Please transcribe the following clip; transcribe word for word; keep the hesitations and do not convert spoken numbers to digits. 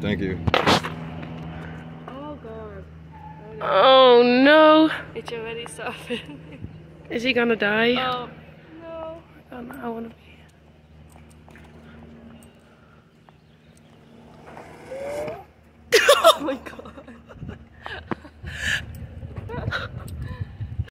Thank you. Oh god. Oh no. Oh no. It's already softened. Is he gonna die? Oh no. I don't know. I wanna be. Oh my god.